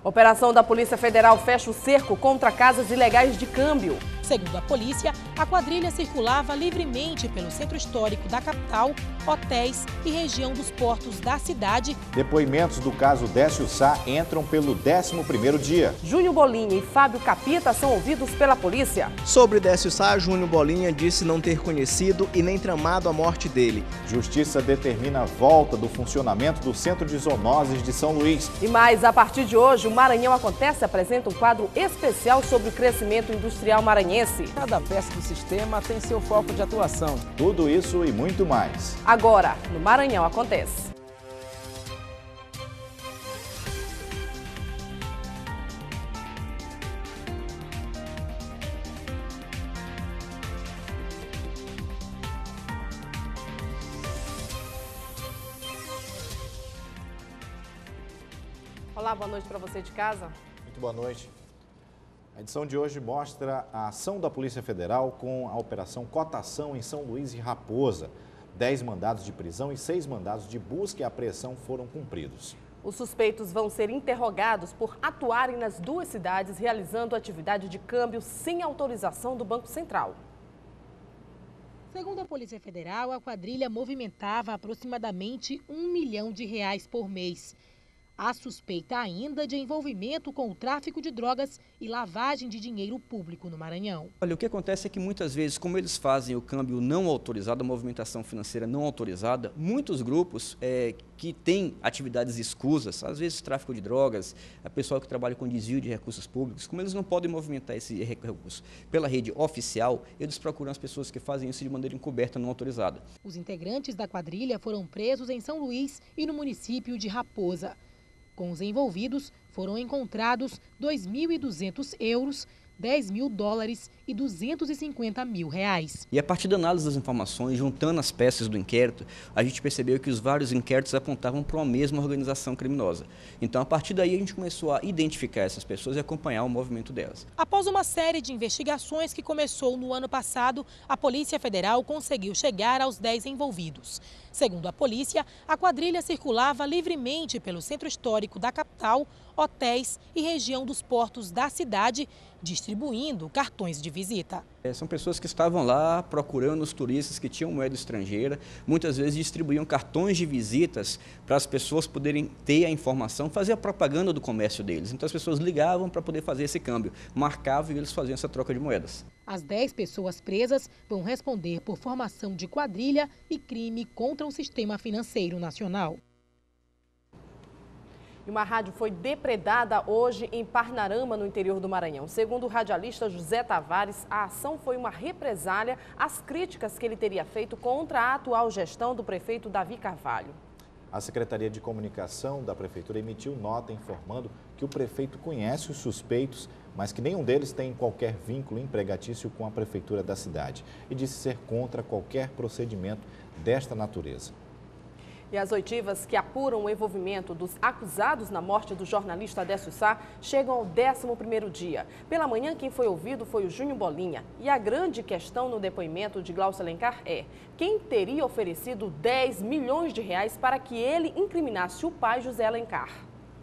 Operação da Polícia Federal fecha o cerco contra casas ilegais de câmbio. Segundo a polícia, a quadrilha circulava livremente pelo centro histórico da capital, hotéis e região dos portos da cidade. Depoimentos do caso Décio Sá entram pelo 11º dia. Júnior Bolinha e Fábio Capita são ouvidos pela polícia. Sobre Décio Sá, Júnior Bolinha disse não ter conhecido e nem tramado a morte dele. Justiça determina a volta do funcionamento do Centro de Zoonoses de São Luís. E mais, a partir de hoje, o Maranhão Acontece apresenta um quadro especial sobre o crescimento industrial maranhense. Cada peça do sistema tem seu foco de atuação. Tudo isso e muito mais. Agora, no Maranhão Acontece. Olá, boa noite para você de casa. Muito boa noite. A edição de hoje mostra a ação da Polícia Federal com a Operação Cotação em São Luís e Raposa. 10 mandados de prisão e 6 mandados de busca e apreensão foram cumpridos. Os suspeitos vão ser interrogados por atuarem nas duas cidades realizando atividade de câmbio sem autorização do Banco Central. Segundo a Polícia Federal, a quadrilha movimentava aproximadamente R$1 milhão por mês. Há suspeita ainda de envolvimento com o tráfico de drogas e lavagem de dinheiro público no Maranhão. Olha, o que acontece é que muitas vezes, como eles fazem o câmbio não autorizado, a movimentação financeira não autorizada, muitos grupos que têm atividades escusas, às vezes tráfico de drogas, a pessoal que trabalha com desvio de recursos públicos, como eles não podem movimentar esse recurso pela rede oficial, eles procuram as pessoas que fazem isso de maneira encoberta, não autorizada. Os integrantes da quadrilha foram presos em São Luís e no município de Raposa. Com os envolvidos, foram encontrados €2.200, $10 mil e R$250 mil. E a partir da análise das informações, juntando as peças do inquérito, a gente percebeu que os vários inquéritos apontavam para uma mesma organização criminosa. Então, a partir daí, a gente começou a identificar essas pessoas e acompanhar o movimento delas. Após uma série de investigações que começou no ano passado, a Polícia Federal conseguiu chegar aos 10 envolvidos. Segundo a polícia, a quadrilha circulava livremente pelo centro histórico da capital, hotéis e região dos portos da cidade, distribuindo cartões de visita. São pessoas que estavam lá procurando os turistas que tinham moeda estrangeira, muitas vezes distribuíam cartões de visitas para as pessoas poderem ter a informação, fazer a propaganda do comércio deles. Então as pessoas ligavam para poder fazer esse câmbio, marcavam e eles faziam essa troca de moedas. As 10 pessoas presas vão responder por formação de quadrilha e crime contra o sistema financeiro nacional. E uma rádio foi depredada hoje em Parnarama, no interior do Maranhão. Segundo o radialista José Tavares, a ação foi uma represália às críticas que ele teria feito contra a atual gestão do prefeito Davi Carvalho. A Secretaria de Comunicação da Prefeitura emitiu nota informando que o prefeito conhece os suspeitos, mas que nenhum deles tem qualquer vínculo empregatício com a Prefeitura da cidade e disse ser contra qualquer procedimento desta natureza. E as oitivas que apuram o envolvimento dos acusados na morte do jornalista Décio Sá chegam ao 11º dia. Pela manhã, quem foi ouvido foi o Júnior Bolinha. E a grande questão no depoimento de Glaucio Alencar é: quem teria oferecido R$10 milhões para que ele incriminasse o pai José Alencar?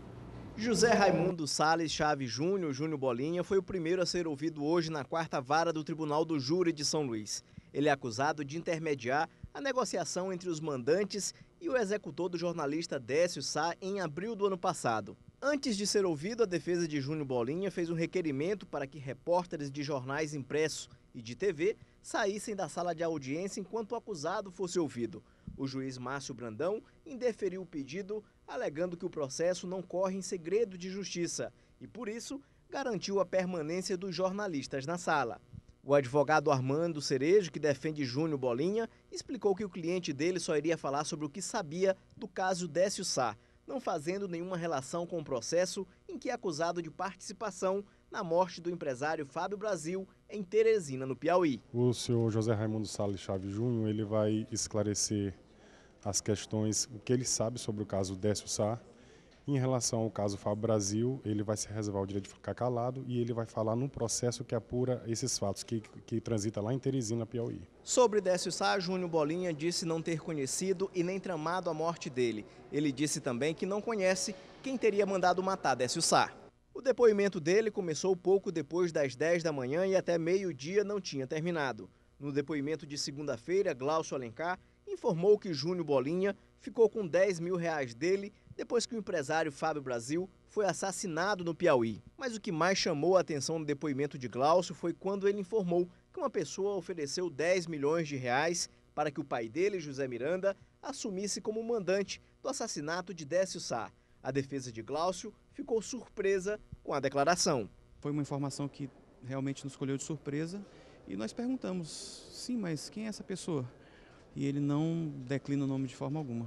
José Raimundo Salles Chaves Júnior, Júnior Bolinha, foi o primeiro a ser ouvido hoje na 4ª Vara do Tribunal do Júri de São Luís. Ele é acusado de intermediar a negociação entre os mandantes e o executor do jornalista Décio Sá em abril do ano passado. Antes de ser ouvido, a defesa de Júnior Bolinha fez um requerimento para que repórteres de jornais impressos e de TV saíssem da sala de audiência enquanto o acusado fosse ouvido. O juiz Márcio Brandão indeferiu o pedido, alegando que o processo não corre em segredo de justiça e, por isso, garantiu a permanência dos jornalistas na sala. O advogado Armando Cerejo, que defende Júnior Bolinha, explicou que o cliente dele só iria falar sobre o que sabia do caso Décio Sá, não fazendo nenhuma relação com o processo em que é acusado de participação na morte do empresário Fábio Brasil em Teresina, no Piauí. O senhor José Raimundo Salles Chaves Júnior, ele vai esclarecer as questões, o que ele sabe sobre o caso Décio Sá. Em relação ao caso Fábio Brasil, ele vai se reservar o direito de ficar calado e ele vai falar num processo que apura esses fatos, que transita lá em Teresina, Piauí. Sobre Décio Sá, Júnior Bolinha disse não ter conhecido e nem tramado a morte dele. Ele disse também que não conhece quem teria mandado matar Décio Sá. O depoimento dele começou pouco depois das 10 da manhã e até meio-dia não tinha terminado. No depoimento de segunda-feira, Glaucio Alencar informou que Júnior Bolinha ficou com R$10 mil dele depois que o empresário Fábio Brasil foi assassinado no Piauí. Mas o que mais chamou a atenção no depoimento de Glaucio foi quando ele informou que uma pessoa ofereceu R$10 milhões para que o pai dele, José Miranda, assumisse como mandante do assassinato de Décio Sá. A defesa de Glaucio ficou surpresa com a declaração. Foi uma informação que realmente nos colheu de surpresa e nós perguntamos, sim, mas quem é essa pessoa? E ele não declina o nome de forma alguma.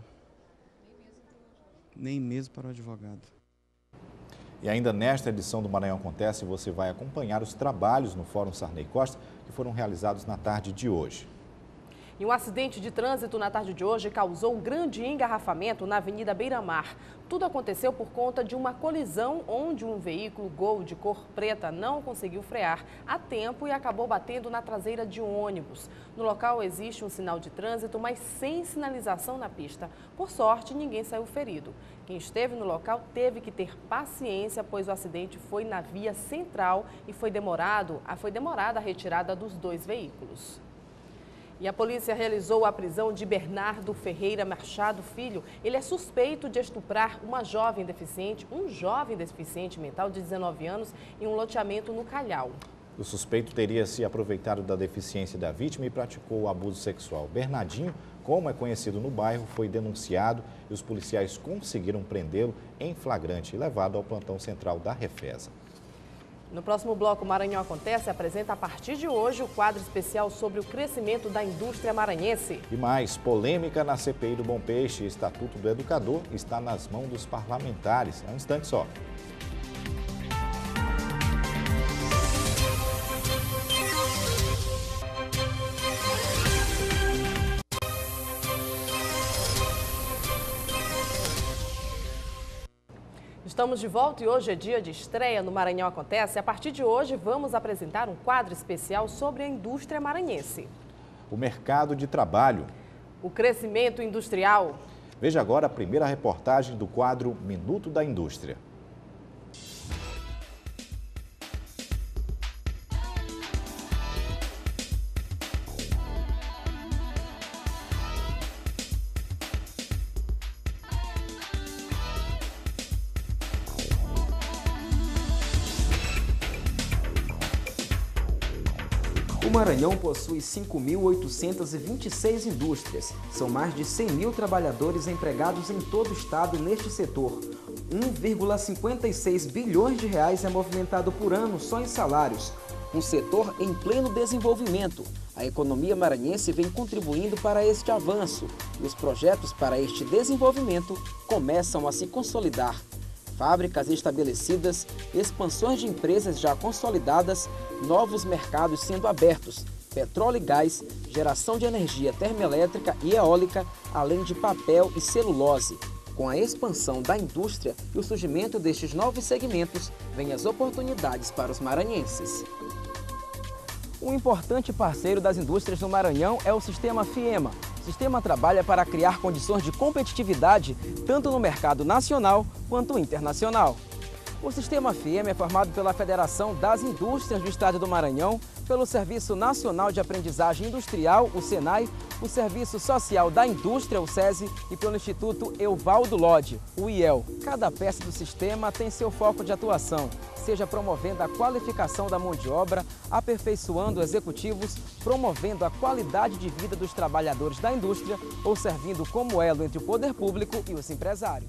Nem mesmo para o advogado. E ainda nesta edição do Maranhão Acontece, você vai acompanhar os trabalhos no Fórum Sarney Costa que foram realizados na tarde de hoje. E um acidente de trânsito na tarde de hoje causou um grande engarrafamento na Avenida Beira-Mar. Tudo aconteceu por conta de uma colisão onde um veículo Gol de cor preta não conseguiu frear a tempo e acabou batendo na traseira de um ônibus. No local existe um sinal de trânsito, mas sem sinalização na pista. Por sorte, ninguém saiu ferido. Quem esteve no local teve que ter paciência, pois o acidente foi na via central e foi demorada a retirada dos dois veículos. E a polícia realizou a prisão de Bernardo Ferreira Machado Filho. Ele é suspeito de estuprar um jovem deficiente mental de 19 anos em um loteamento no Calhau. O suspeito teria se aproveitado da deficiência da vítima e praticou o abuso sexual. Bernardinho, como é conhecido no bairro, foi denunciado e os policiais conseguiram prendê-lo em flagrante e levado ao plantão central da Refesa. No próximo bloco, Maranhão Acontece apresenta a partir de hoje o quadro especial sobre o crescimento da indústria maranhense. E mais, polêmica na CPI do Bom Peixe. O Estatuto do Educador está nas mãos dos parlamentares. É um instante só. Estamos de volta e hoje é dia de estreia no Maranhão Acontece. A partir de hoje, vamos apresentar um quadro especial sobre a indústria maranhense. O mercado de trabalho. O crescimento industrial. Veja agora a primeira reportagem do quadro Minuto da Indústria. O Maranhão possui 5.826 indústrias. São mais de 100 mil trabalhadores empregados em todo o estado neste setor. 1,56 bilhões de reais é movimentado por ano só em salários. Um setor em pleno desenvolvimento. A economia maranhense vem contribuindo para este avanço e os projetos para este desenvolvimento começam a se consolidar. Fábricas estabelecidas, expansões de empresas já consolidadas, novos mercados sendo abertos, petróleo e gás, geração de energia termoelétrica e eólica, além de papel e celulose. Com a expansão da indústria e o surgimento destes novos segmentos, vêm as oportunidades para os maranhenses. Um importante parceiro das indústrias do Maranhão é o Sistema FIEMA. O sistema trabalha para criar condições de competitividade tanto no mercado nacional quanto internacional. O Sistema FIEMA é formado pela Federação das Indústrias do Estado do Maranhão, pelo Serviço Nacional de Aprendizagem Industrial, o SENAI, o Serviço Social da Indústria, o SESI, e pelo Instituto Evaldo Lodge, o IEL. Cada peça do sistema tem seu foco de atuação, seja promovendo a qualificação da mão de obra, aperfeiçoando executivos, promovendo a qualidade de vida dos trabalhadores da indústria ou servindo como elo entre o poder público e os empresários.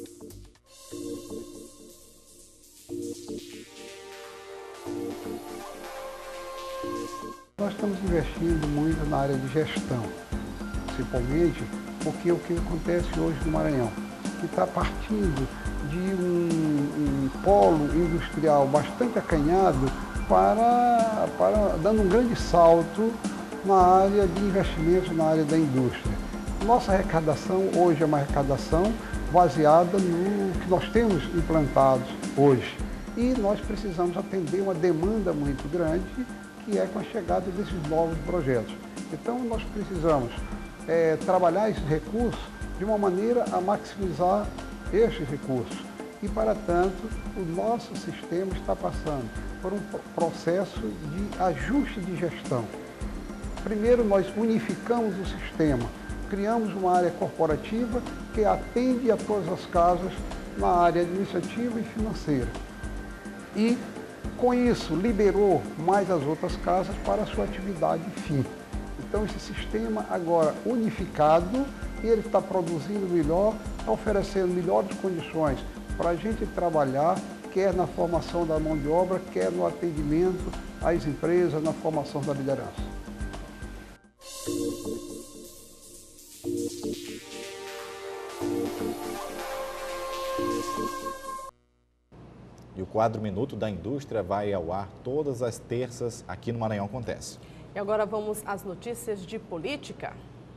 Nós estamos investindo muito na área de gestão, principalmente porque o que acontece hoje no Maranhão, que está partindo de um polo industrial bastante acanhado para dando um grande salto na área de investimentos, na área da indústria. Nossa arrecadação hoje é uma arrecadação baseada no que nós temos implantado hoje. E nós precisamos atender uma demanda muito grande, que é com a chegada desses novos projetos. Então nós precisamos trabalhar esses recursos de uma maneira a maximizar esses recursos. E, para tanto, o nosso sistema está passando por um processo de ajuste de gestão. Primeiro, nós unificamos o sistema, criamos uma área corporativa que atende a todas as casas na área administrativa e financeira. E, com isso, liberou mais as outras casas para a sua atividade fim. Então, esse sistema agora unificado, ele está produzindo melhor, está oferecendo melhores condições para a gente trabalhar, quer na formação da mão de obra, quer no atendimento às empresas, na formação da liderança. E o quadro Minuto da Indústria vai ao ar todas as terças aqui no Maranhão Acontece. E agora vamos às notícias de política.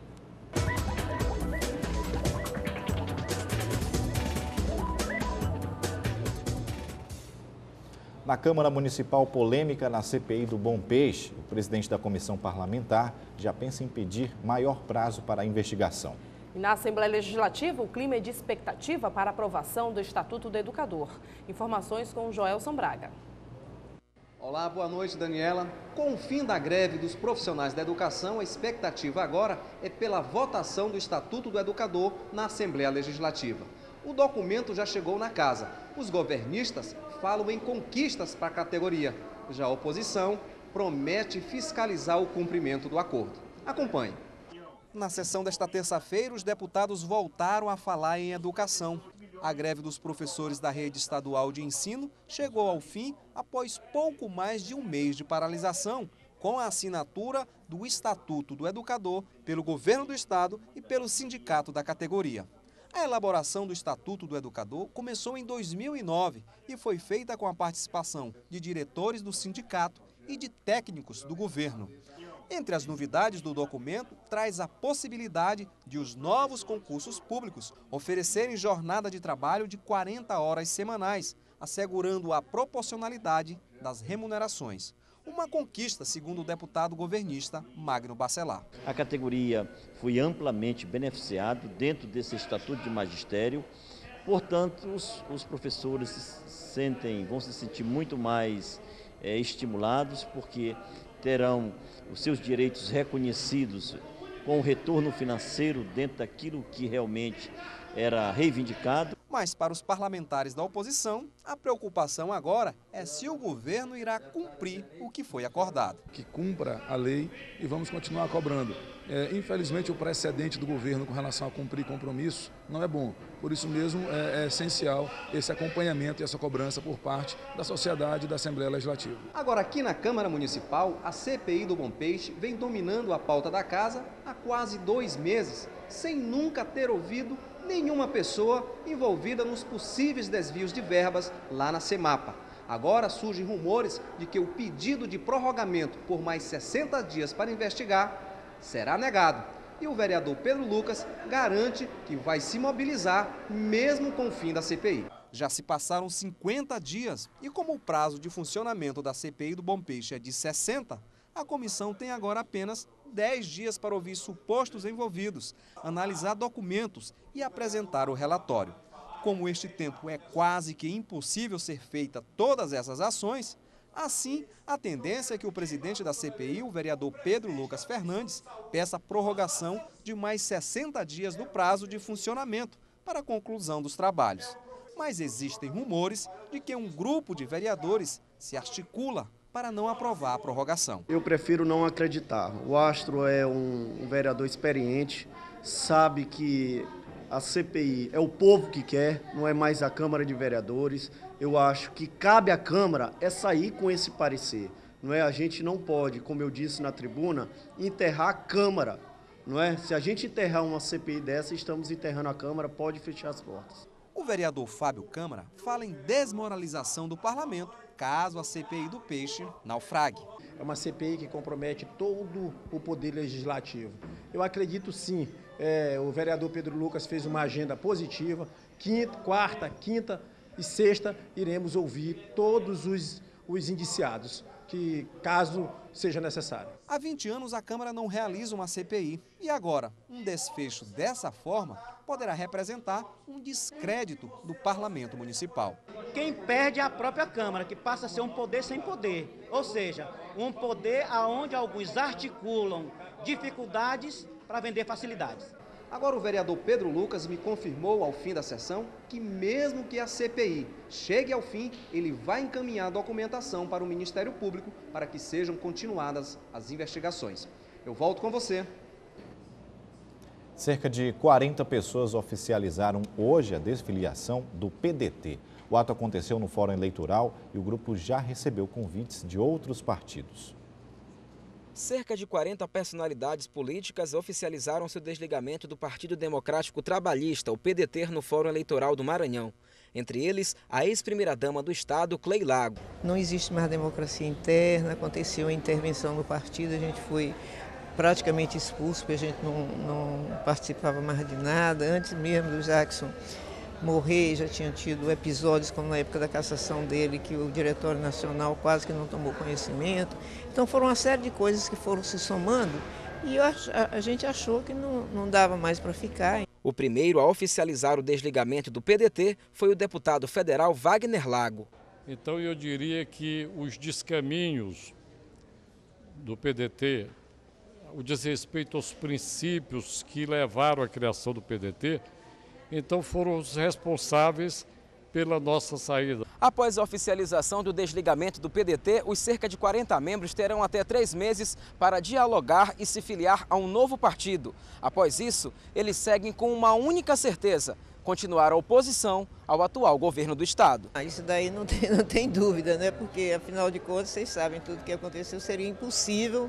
Na Câmara Municipal, polêmica na CPI do Bom Peixe. O presidente da comissão parlamentar já pensa em pedir maior prazo para a investigação. E na Assembleia Legislativa, o clima é de expectativa para a aprovação do Estatuto do Educador. Informações com o Joelson Braga. Olá, boa noite, Daniela. Com o fim da greve dos profissionais da educação, a expectativa agora é pela votação do Estatuto do Educador na Assembleia Legislativa. O documento já chegou na casa. Os governistas falam em conquistas para a categoria. Já a oposição promete fiscalizar o cumprimento do acordo. Acompanhe. Na sessão desta terça-feira, os deputados voltaram a falar em educação. A greve dos professores da rede estadual de ensino chegou ao fim após pouco mais de um mês de paralisação, com a assinatura do Estatuto do Educador pelo governo do estado e pelo sindicato da categoria. A elaboração do Estatuto do Educador começou em 2009 e foi feita com a participação de diretores do sindicato e de técnicos do governo. Entre as novidades do documento, traz a possibilidade de os novos concursos públicos oferecerem jornada de trabalho de 40 horas semanais, assegurando a proporcionalidade das remunerações. Uma conquista, segundo o deputado governista Magno Bacelar. A categoria foi amplamente beneficiada dentro desse Estatuto de Magistério, portanto, os professores vão se sentir muito mais estimulados, porque terão os seus direitos reconhecidos com o retorno financeiro dentro daquilo que realmente era reivindicado. Mas para os parlamentares da oposição, a preocupação agora é se o governo irá cumprir o que foi acordado. Que cumpra a lei e vamos continuar cobrando. Infelizmente, o precedente do governo com relação a cumprir compromisso não é bom. Por isso mesmo, é essencial esse acompanhamento e essa cobrança por parte da sociedade e da Assembleia Legislativa. Agora, aqui na Câmara Municipal, a CPI do Bom Peixe vem dominando a pauta da casa há quase 2 meses, sem nunca ter ouvido nenhuma pessoa envolvida nos possíveis desvios de verbas lá na Semapa. Agora surgem rumores de que o pedido de prorrogamento por mais 60 dias para investigar será negado. E o vereador Pedro Lucas garante que vai se mobilizar mesmo com o fim da CPI. Já se passaram 50 dias e como o prazo de funcionamento da CPI do Bom Peixe é de 60, a comissão tem agora apenas 10 dias para ouvir supostos envolvidos, analisar documentos e apresentar o relatório. Como este tempo é quase que impossível ser feita todas essas ações, assim, a tendência é que o presidente da CPI, o vereador Pedro Lucas Fernandes, peça prorrogação de mais 60 dias do prazo de funcionamento para a conclusão dos trabalhos. Mas existem rumores de que um grupo de vereadores se articula para não aprovar a prorrogação. Eu prefiro não acreditar. O Astro é um vereador experiente, sabe que a CPI é o povo que quer, não é mais a Câmara de Vereadores. Eu acho que cabe à Câmara é sair com esse parecer. Não é? A gente não pode, como eu disse na tribuna, enterrar a Câmara. Não é? Se a gente enterrar uma CPI dessa, estamos enterrando a Câmara, pode fechar as portas. O vereador Fábio Câmara fala em desmoralização do parlamento caso a CPI do Peixe naufrague. É uma CPI que compromete todo o poder legislativo. Eu acredito sim, o vereador Pedro Lucas fez uma agenda positiva. Quarta, quinta e sexta iremos ouvir todos os indiciados, que caso seja necessário. Há 20 anos a Câmara não realiza uma CPI e agora um desfecho dessa forma poderá representar um descrédito do parlamento municipal. Quem perde é a própria Câmara, que passa a ser um poder sem poder, ou seja, um poder onde alguns articulam dificuldades para vender facilidades. Agora o vereador Pedro Lucas me confirmou ao fim da sessão que mesmo que a CPI chegue ao fim, ele vai encaminhar a documentação para o Ministério Público para que sejam continuadas as investigações. Eu volto com você. Cerca de 40 pessoas oficializaram hoje a desfiliação do PDT. O ato aconteceu no Fórum Eleitoral e o grupo já recebeu convites de outros partidos. Cerca de 40 personalidades políticas oficializaram seu desligamento do Partido Democrático Trabalhista, o PDT, no Fórum Eleitoral do Maranhão. Entre eles, a ex-primeira-dama do Estado, Clei Lago. Não existe mais democracia interna, aconteceu a intervenção no partido, a gente foi praticamente expulso, porque a gente não participava mais de nada. Antes mesmo do Jackson morrer, já tinha tido episódios como na época da cassação dele, que o Diretório Nacional quase que não tomou conhecimento. Então foram uma série de coisas que foram se somando e a gente achou que não dava mais para ficar. O primeiro a oficializar o desligamento do PDT foi o deputado federal Wagner Lago. Então eu diria que os descaminhos do PDT, o desrespeito aos princípios que levaram à criação do PDT, então foram os responsáveis pela nossa saída. Após a oficialização do desligamento do PDT, os cerca de 40 membros terão até 3 meses para dialogar e se filiar a um novo partido. Após isso, eles seguem com uma única certeza: continuar a oposição ao atual governo do Estado. Isso daí não tem dúvida, né? Porque, afinal de contas, vocês sabem, tudo que aconteceu seria impossível,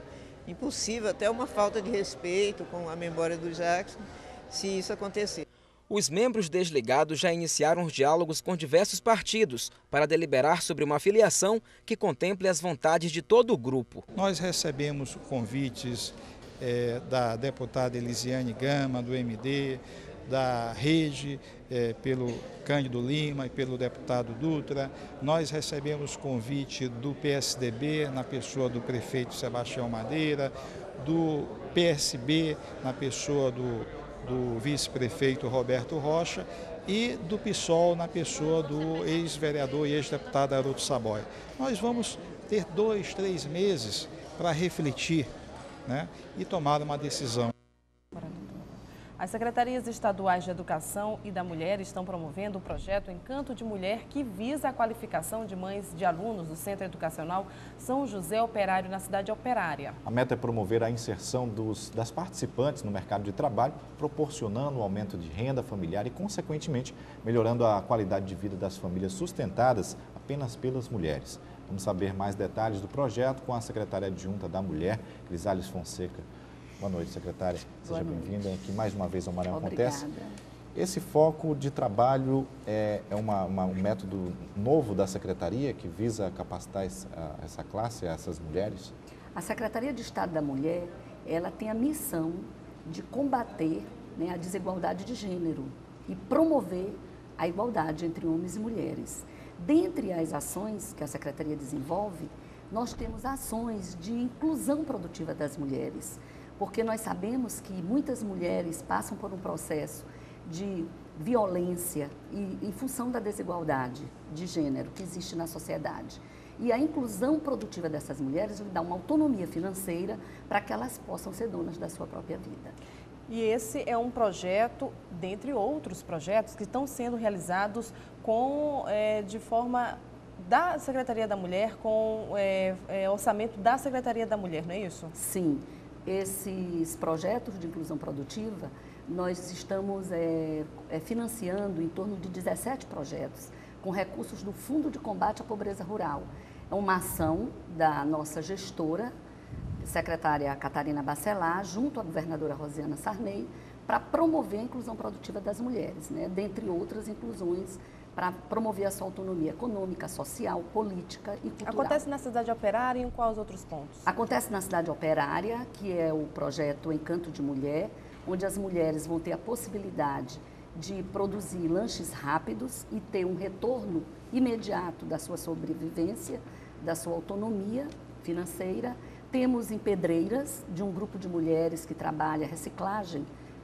até uma falta de respeito com a memória do Jackson, se isso acontecer. Os membros desligados já iniciaram os diálogos com diversos partidos para deliberar sobre uma filiação que contemple as vontades de todo o grupo. Nós recebemos convites da deputada Elisiane Gama, do MD, da Rede, pelo Cândido Lima e pelo deputado Dutra. Nós recebemos convite do PSDB, na pessoa do prefeito Sebastião Madeira, do PSB, na pessoa do vice-prefeito Roberto Rocha, e do PSOL, na pessoa do ex-vereador e ex-deputado Haroldo Saboia. Nós vamos ter 2, 3 meses para refletir, né, e tomar uma decisão. As secretarias estaduais de Educação e da Mulher estão promovendo o projeto Encanto de Mulher, que visa a qualificação de mães de alunos do Centro Educacional São José Operário, na cidade operária. A meta é promover a inserção das participantes no mercado de trabalho, proporcionando o aumento de renda familiar e, consequentemente, melhorando a qualidade de vida das famílias sustentadas apenas pelas mulheres. Vamos saber mais detalhes do projeto com a secretária adjunta da Mulher, Crisales Fonseca. Boa noite, secretária. Seja bem-vinda aqui mais uma vez ao Maranhão Acontece. Esse foco de trabalho é um método novo da secretaria que visa capacitar essa classe, essas mulheres? A Secretaria de Estado da Mulher, ela tem a missão de combater, né, a desigualdade de gênero e promover a igualdade entre homens e mulheres. Dentre as ações que a Secretaria desenvolve, nós temos ações de inclusão produtiva das mulheres, porque nós sabemos que muitas mulheres passam por um processo de violência em função da desigualdade de gênero que existe na sociedade. E a inclusão produtiva dessas mulheres lhe dá uma autonomia financeira para que elas possam ser donas da sua própria vida. E esse é um projeto, dentre outros projetos, que estão sendo realizados de forma da Secretaria da Mulher, com orçamento da Secretaria da Mulher, não é isso? Sim. Esses projetos de inclusão produtiva, nós estamos financiando em torno de 17 projetos, com recursos do Fundo de Combate à Pobreza Rural. É uma ação da nossa gestora, secretária Catarina Bacelar, junto à governadora Rosiana Sarney, para promover a inclusão produtiva das mulheres, né? Dentre outras inclusões, para promover a sua autonomia econômica, social, política e cultural. Acontece na cidade operária e em quais outros pontos? Acontece na cidade operária, que é o projeto Encanto de Mulher, onde as mulheres vão ter a possibilidade de produzir lanches rápidos e ter um retorno imediato da sua sobrevivência, da sua autonomia financeira. Temos em Pedreiras, de um grupo de mulheres que trabalha reciclagem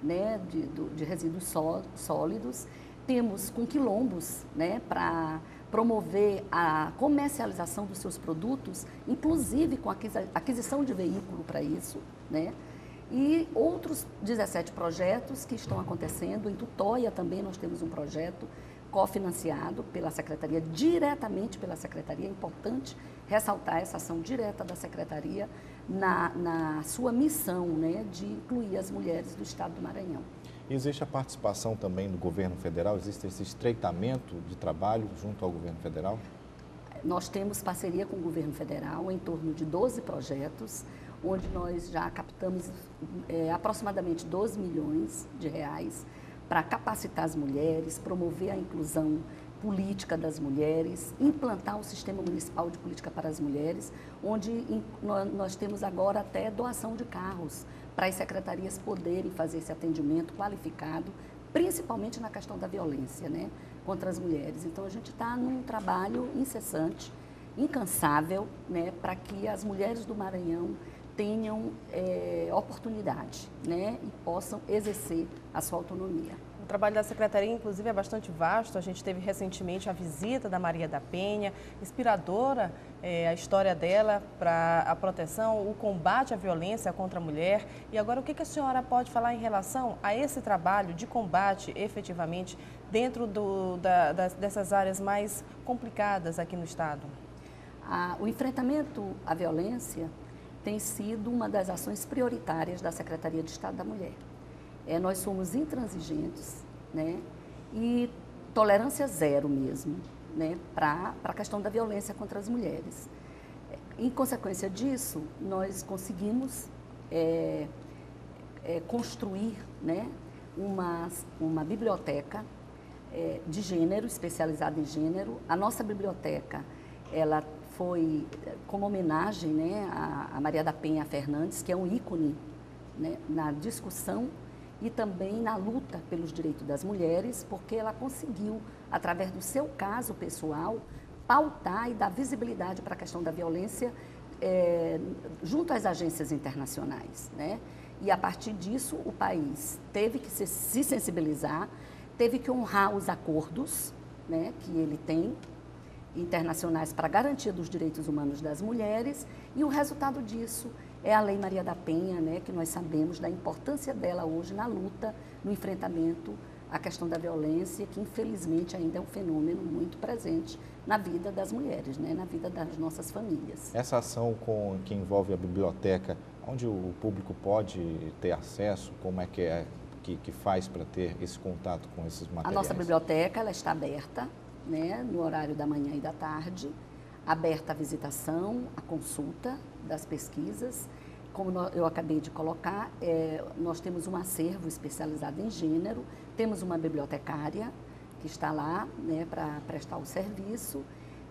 né, de resíduos sólidos. Temos com quilombos, né, para promover a comercialização dos seus produtos, inclusive com aquisição de veículo para isso, né? E outros 17 projetos que estão acontecendo. Em Tutóia também nós temos um projeto cofinanciado pela Secretaria, diretamente pela Secretaria. É importante ressaltar essa ação direta da Secretaria na sua missão, né, de incluir as mulheres do Estado do Maranhão. Existe a participação também do governo federal? Existe esse estreitamento de trabalho junto ao governo federal? Nós temos parceria com o governo federal em torno de 12 projetos, onde nós já captamos aproximadamente 12 milhões de reais para capacitar as mulheres, promover a inclusão política das mulheres, implantar o Sistema Municipal de Política para as Mulheres, onde nós temos agora até doação de carros para as secretarias poderem fazer esse atendimento qualificado, principalmente na questão da violência, né, contra as mulheres. Então, a gente está num trabalho incessante, incansável, né, para que as mulheres do Maranhão tenham oportunidade, né, e possam exercer a sua autonomia. O trabalho da Secretaria, inclusive, é bastante vasto. A gente teve recentemente a visita da Maria da Penha, inspiradora a história dela para a proteção, o combate à violência contra a mulher. E agora, o que a senhora pode falar em relação a esse trabalho de combate, efetivamente, dentro dessas áreas mais complicadas aqui no Estado? O enfrentamento à violência tem sido uma das ações prioritárias da Secretaria de Estado da Mulher. Nós somos intransigentes, né, e tolerância zero mesmo, né, para a questão da violência contra as mulheres. Em consequência disso, nós conseguimos construir, né, uma biblioteca de gênero, especializada em gênero. A nossa biblioteca, ela foi como homenagem, né, a Maria da Penha Fernandes, que é um ícone, né, na discussão e também na luta pelos direitos das mulheres, porque ela conseguiu, através do seu caso pessoal, pautar e dar visibilidade para a questão da violência junto às agências internacionais, né? E a partir disso, o país teve que se sensibilizar, teve que honrar os acordos, né, que ele tem, internacionais para a garantia dos direitos humanos das mulheres, e o resultado disso é a Lei Maria da Penha, né, que nós sabemos da importância dela hoje na luta, no enfrentamento à questão da violência, que infelizmente ainda é um fenômeno muito presente na vida das mulheres, né, na vida das nossas famílias. Essa ação que envolve a biblioteca, onde o público pode ter acesso, como é que faz para ter esse contato com esses materiais? A nossa biblioteca, ela está aberta, né, no horário da manhã e da tarde, aberta a visitação, a consulta das pesquisas. Como eu acabei de colocar, nós temos um acervo especializado em gênero, temos uma bibliotecária que está lá, né, para prestar o serviço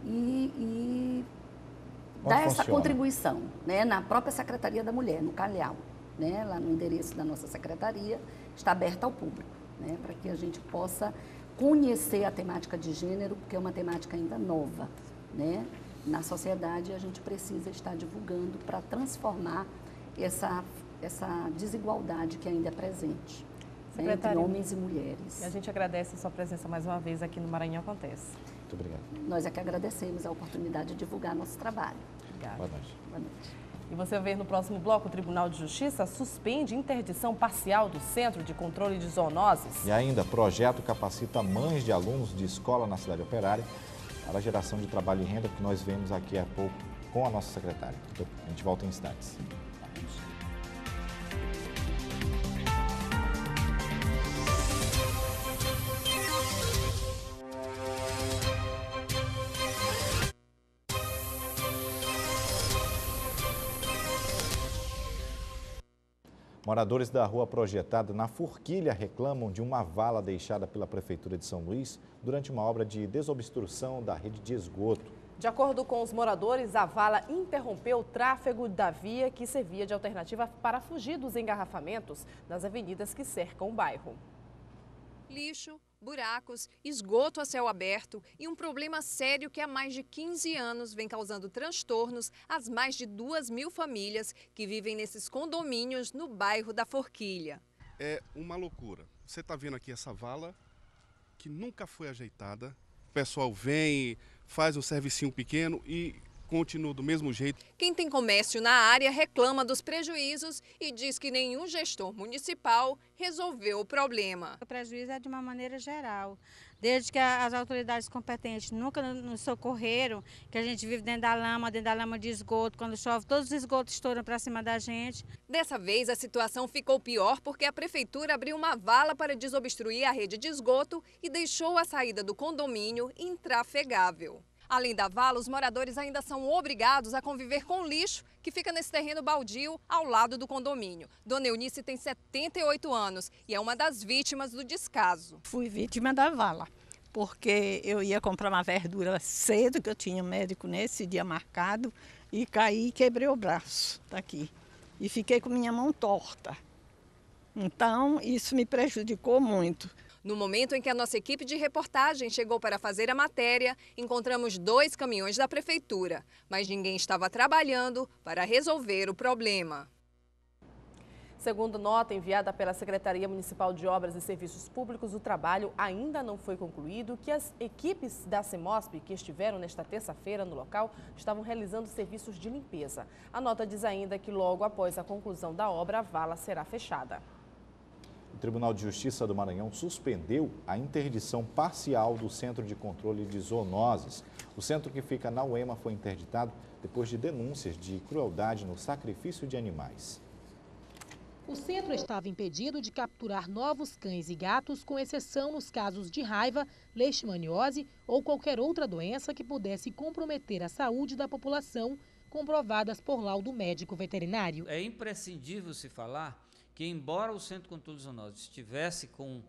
e dar essa contribuição, né, na própria Secretaria da Mulher, no Calhau, né, lá no endereço da nossa secretaria, está aberta ao público, né, para que a gente possa conhecer a temática de gênero, porque é uma temática ainda nova, né? Na sociedade, a gente precisa estar divulgando para transformar essa desigualdade que ainda é presente, né, entre homens e mulheres. A gente agradece a sua presença mais uma vez aqui no Maranhão Acontece. Muito obrigado. Nós é que agradecemos a oportunidade de divulgar nosso trabalho. Obrigada. Boa noite. Boa noite. E você vê no próximo bloco, o Tribunal de Justiça suspende interdição parcial do Centro de Controle de Zoonoses. E ainda, projeto capacita mães de alunos de escola na cidade operária para a geração de trabalho e renda, que nós vemos aqui há pouco com a nossa secretária. A gente volta em instantes. Moradores da rua projetada na Forquilha reclamam de uma vala deixada pela Prefeitura de São Luís durante uma obra de desobstrução da rede de esgoto. De acordo com os moradores, a vala interrompeu o tráfego da via que servia de alternativa para fugir dos engarrafamentos nas avenidas que cercam o bairro. Lixo, buracos, esgoto a céu aberto e um problema sério que há mais de 15 anos vem causando transtornos às mais de 2.000 famílias que vivem nesses condomínios no bairro da Forquilha. é uma loucura. Você está vendo aqui essa vala que nunca foi ajeitada. O pessoal vem, faz um servicinho pequeno e continua do mesmo jeito. Quem tem comércio na área reclama dos prejuízos e diz que nenhum gestor municipal resolveu o problema. O prejuízo é de uma maneira geral. Desde que as autoridades competentes nunca nos socorreram, que a gente vive dentro da lama de esgoto, quando chove todos os esgotos estouram para cima da gente. Dessa vez a situação ficou pior porque a prefeitura abriu uma vala para desobstruir a rede de esgoto e deixou a saída do condomínio intrafegável. Além da vala, os moradores ainda são obrigados a conviver com o lixo que fica nesse terreno baldio ao lado do condomínio. Dona Eunice tem 78 anos e é uma das vítimas do descaso. Fui vítima da vala, porque eu ia comprar uma verdura cedo, que eu tinha um médico nesse dia marcado, e caí e quebrei o braço daqui. E fiquei com minha mão torta. Então, isso me prejudicou muito. No momento em que a nossa equipe de reportagem chegou para fazer a matéria, encontramos 2 caminhões da prefeitura, mas ninguém estava trabalhando para resolver o problema. Segundo nota enviada pela Secretaria Municipal de Obras e Serviços Públicos, o trabalho ainda não foi concluído, que as equipes da CEMOSP que estiveram nesta terça-feira no local estavam realizando serviços de limpeza. A nota diz ainda que logo após a conclusão da obra, a vala será fechada. O Tribunal de Justiça do Maranhão suspendeu a interdição parcial do Centro de Controle de Zoonoses. O centro que fica na UEMA foi interditado depois de denúncias de crueldade no sacrifício de animais. O centro estava impedido de capturar novos cães e gatos, com exceção nos casos de raiva, leishmaniose ou qualquer outra doença que pudesse comprometer a saúde da população, comprovadas por laudo médico veterinário. É imprescindível se falar que, embora o Centro de Controle de Zoonoses estivesse com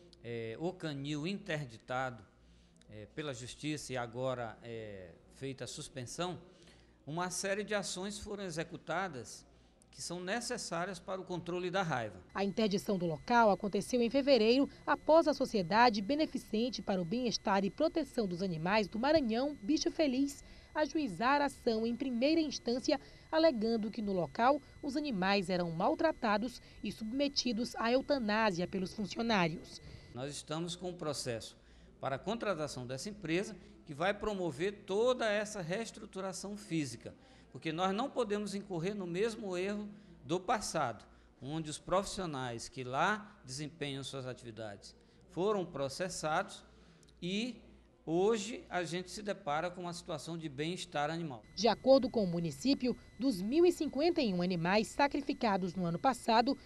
o canil interditado pela Justiça e agora feita a suspensão, uma série de ações foram executadas que são necessárias para o controle da raiva. A interdição do local aconteceu em fevereiro, após a Sociedade Beneficente para o Bem-Estar e Proteção dos Animais do Maranhão, Bicho Feliz, ajuizar a ação em primeira instância, alegando que no local os animais eram maltratados e submetidos à eutanásia pelos funcionários. Nós estamos com um processo para a contratação dessa empresa que vai promover toda essa reestruturação física, porque nós não podemos incorrer no mesmo erro do passado, onde os profissionais que lá desempenham suas atividades foram processados e hoje a gente se depara com uma situação de bem-estar animal. De acordo com o município, dos 1.051 animais sacrificados no ano passado,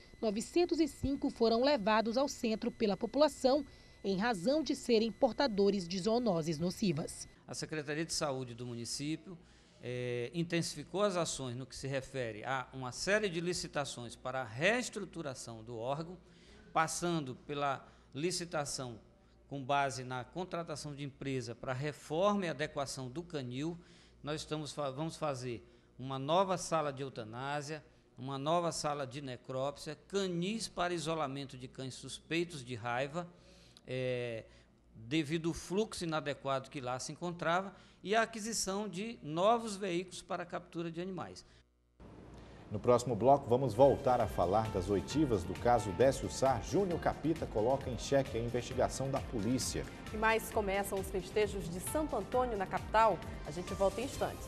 905 foram levados ao centro pela população, em razão de serem portadores de zoonoses nocivas. A Secretaria de Saúde do município intensificou as ações no que se refere a uma série de licitações para a reestruturação do órgão, passando pela licitação com base na contratação de empresa para reforma e adequação do canil. Nós vamos fazer uma nova sala de eutanásia, uma nova sala de necrópsia, canis para isolamento de cães suspeitos de raiva, devido ao fluxo inadequado que lá se encontrava, e a aquisição de novos veículos para a captura de animais. No próximo bloco, vamos voltar a falar das oitivas do caso Décio Sá. Júnior Capita coloca em xeque a investigação da polícia. E mais começam os festejos de Santo Antônio na capital. A gente volta em instantes.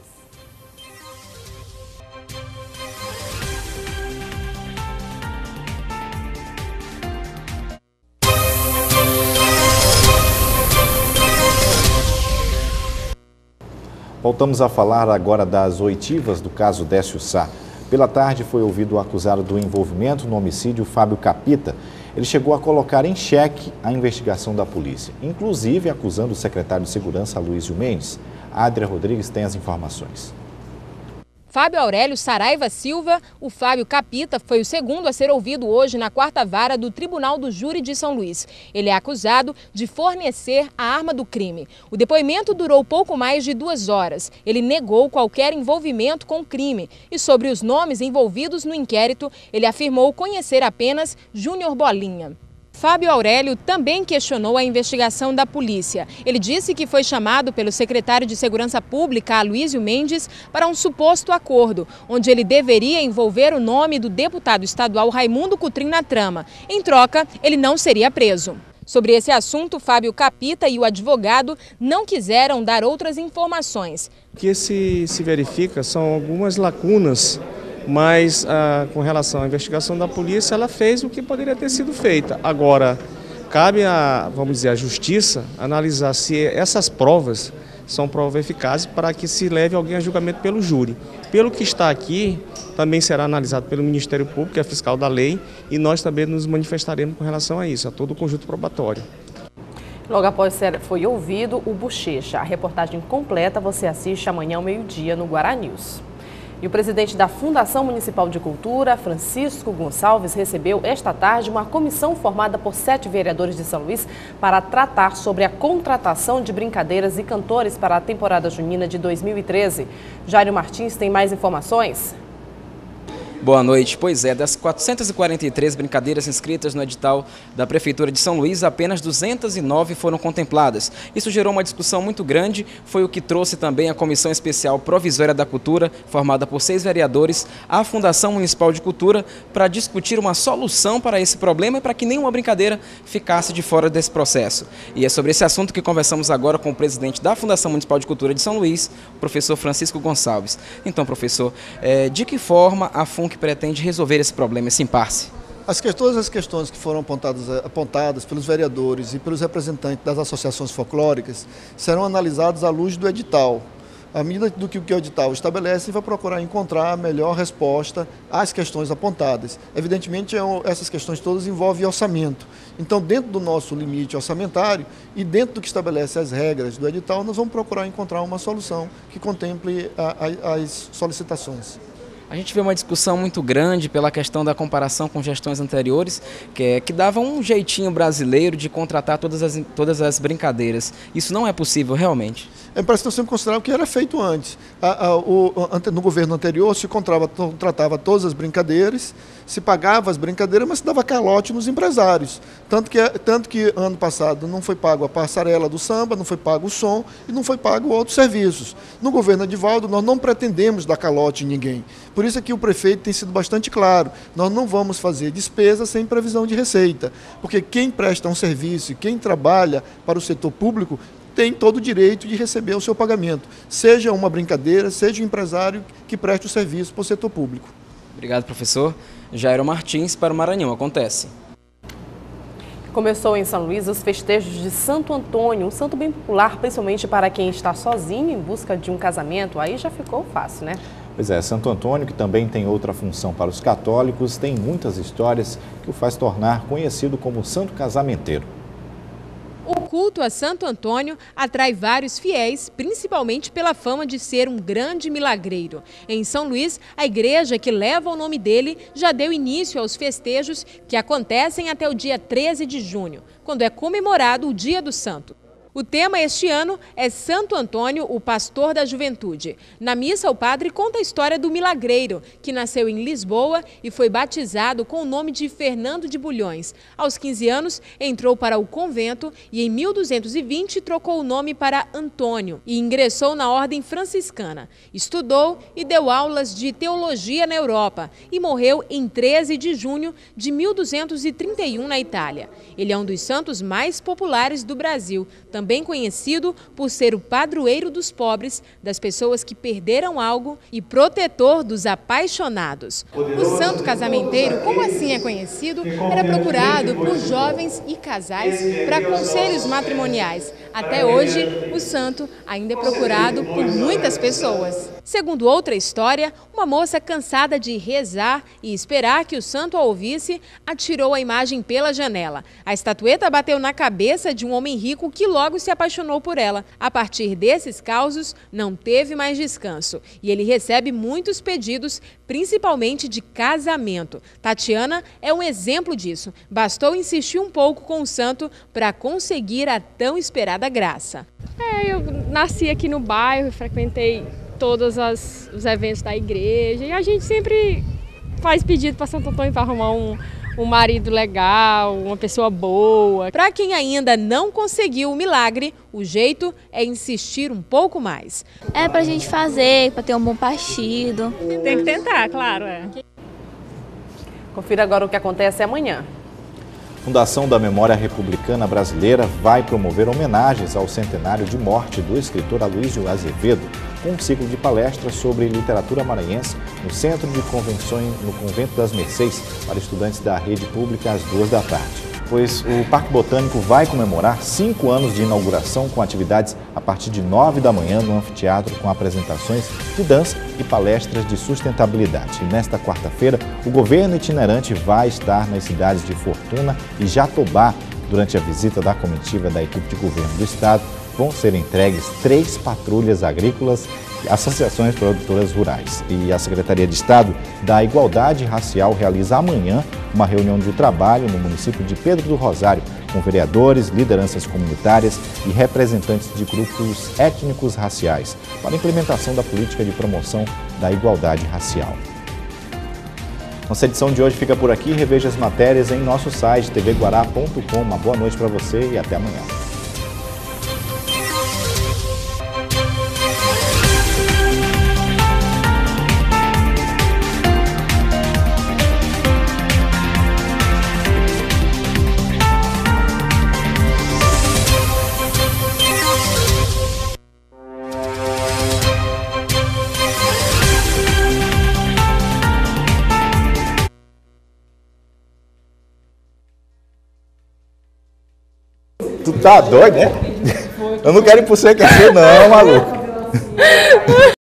Voltamos a falar agora das oitivas do caso Décio Sá. Pela tarde foi ouvido o acusado do envolvimento no homicídio, Fábio Capita. Ele chegou a colocar em xeque a investigação da polícia, inclusive acusando o secretário de Segurança, Aloysio Mendes. A Adria Rodrigues tem as informações. Fábio Aurélio Saraiva Silva, o Fábio Capita, foi o segundo a ser ouvido hoje na 4ª Vara do Tribunal do Júri de São Luís. Ele é acusado de fornecer a arma do crime. O depoimento durou pouco mais de 2 horas. Ele negou qualquer envolvimento com o crime. E sobre os nomes envolvidos no inquérito, ele afirmou conhecer apenas Júnior Bolinha. Fábio Aurélio também questionou a investigação da polícia. Ele disse que foi chamado pelo secretário de Segurança Pública, Aloysio Mendes, para um suposto acordo, onde ele deveria envolver o nome do deputado estadual Raimundo Cotrim na trama. Em troca, ele não seria preso. Sobre esse assunto, Fábio Capita e o advogado não quiseram dar outras informações. O que se verifica são algumas lacunas, mas com relação à investigação da polícia, ela fez o que poderia ter sido feita. Agora, cabe vamos dizer, à justiça analisar se essas provas são provas eficazes para que se leve alguém a julgamento pelo júri. Pelo que está aqui, também será analisado pelo Ministério Público, que é fiscal da lei, e nós também nos manifestaremos com relação a isso, a todo o conjunto probatório. Logo após foi ouvido o Bochecha. A reportagem completa você assiste amanhã ao meio-dia no Guará News. E o presidente da Fundação Municipal de Cultura, Francisco Gonçalves, recebeu esta tarde uma comissão formada por 7 vereadores de São Luís para tratar sobre a contratação de brincadeiras e cantores para a temporada junina de 2013. Jairo Martins tem mais informações. Boa noite. Pois é, das 443 brincadeiras inscritas no edital da Prefeitura de São Luís, apenas 209 foram contempladas. Isso gerou uma discussão muito grande, foi o que trouxe também a Comissão Especial Provisória da Cultura, formada por 6 vereadores, à Fundação Municipal de Cultura, para discutir uma solução para esse problema e para que nenhuma brincadeira ficasse de fora desse processo. E é sobre esse assunto que conversamos agora com o presidente da Fundação Municipal de Cultura de São Luís, o professor Francisco Gonçalves. Então, professor, de que forma a FUNC pretende resolver esse problema, esse impasse? Todas as questões que foram apontadas pelos vereadores e pelos representantes das associações folclóricas serão analisadas à luz do edital. À medida do que o edital estabelece, vai procurar encontrar a melhor resposta às questões apontadas. Evidentemente, essas questões todas envolvem orçamento. Então, dentro do nosso limite orçamentário e dentro do que estabelece as regras do edital, nós vamos procurar encontrar uma solução que contemple as solicitações. A gente vê uma discussão muito grande pela questão da comparação com gestões anteriores, que dava um jeitinho brasileiro de contratar todas as brincadeiras. Isso não é possível realmente? Parece que nós sempre consideramos o que era feito antes. No governo anterior se contratava todas as brincadeiras, se pagava as brincadeiras, mas se dava calote nos empresários. Tanto que ano passado não foi pago a passarela do samba, não foi pago o som e não foi pago outros serviços. No governo Edivaldo nós não pretendemos dar calote em ninguém. Por isso é que o prefeito tem sido bastante claro, nós não vamos fazer despesa sem previsão de receita, porque quem presta um serviço, quem trabalha para o setor público, tem todo o direito de receber o seu pagamento, seja uma brincadeira, seja um empresário que preste o serviço para o setor público. Obrigado, professor. Jairo Martins para o Maranhão Acontece. Começou em São Luís os festejos de Santo Antônio, um santo bem popular, principalmente para quem está sozinho em busca de um casamento. Aí já ficou fácil, né? Pois é, Santo Antônio, que também tem outra função para os católicos, tem muitas histórias que o faz tornar conhecido como Santo Casamenteiro. O culto a Santo Antônio atrai vários fiéis, principalmente pela fama de ser um grande milagreiro. Em São Luís, a igreja que leva o nome dele já deu início aos festejos que acontecem até o dia 13 de junho, quando é comemorado o Dia do Santo. O tema este ano é Santo Antônio, o pastor da juventude. Na missa, o padre conta a história do milagreiro, que nasceu em Lisboa e foi batizado com o nome de Fernando de Bulhões. Aos 15 anos, entrou para o convento e em 1220 trocou o nome para Antônio e ingressou na ordem franciscana. Estudou e deu aulas de teologia na Europa e morreu em 13 de junho de 1231 na Itália. Ele é um dos santos mais populares do Brasil, também conhecido por ser o padroeiro dos pobres, das pessoas que perderam algo e protetor dos apaixonados. O santo casamenteiro, como assim é conhecido, era procurado por jovens e casais para conselhos matrimoniais. Até hoje, o santo ainda é procurado por muitas pessoas. Segundo outra história, uma moça cansada de rezar e esperar que o santo a ouvisse, atirou a imagem pela janela. A estatueta bateu na cabeça de um homem rico que logo se apaixonou por ela. A partir desses causos, não teve mais descanso e ele recebe muitos pedidos, principalmente de casamento. Tatiana é um exemplo disso. Bastou insistir um pouco com o santo para conseguir a tão esperada graça. Eu nasci aqui no bairro, frequentei todos os eventos da igreja e a gente sempre faz pedido para Santo Antônio para arrumar um marido legal, uma pessoa boa. Para quem ainda não conseguiu o milagre, o jeito é insistir um pouco mais. É pra gente fazer, para ter um bom partido. Tem que tentar, claro. Confira agora o que acontece amanhã. Fundação da Memória Republicana Brasileira vai promover homenagens ao centenário de morte do escritor Aloysio Azevedo, com um ciclo de palestras sobre literatura maranhense no Centro de Convenções no Convento das Mercês para estudantes da rede pública às 14h. Pois o Parque Botânico vai comemorar 5 anos de inauguração com atividades a partir de 9 da manhã no anfiteatro com apresentações de dança e palestras de sustentabilidade. E nesta quarta-feira, o governo itinerante vai estar nas cidades de Fortuna e Jatobá. Durante a visita da comitiva da equipe de governo do estado, vão ser entregues 3 patrulhas agrícolas e associações produtoras rurais. E a Secretaria de Estado da Igualdade Racial realiza amanhã uma reunião de trabalho no município de Pedro do Rosário, com vereadores, lideranças comunitárias e representantes de grupos étnicos raciais, para a implementação da política de promoção da igualdade racial. Nossa edição de hoje fica por aqui. Reveja as matérias em nosso site tvguará.com. Uma boa noite para você e até amanhã. Tu tá doido, né? Eu não quero ir pro CQC não, maluco.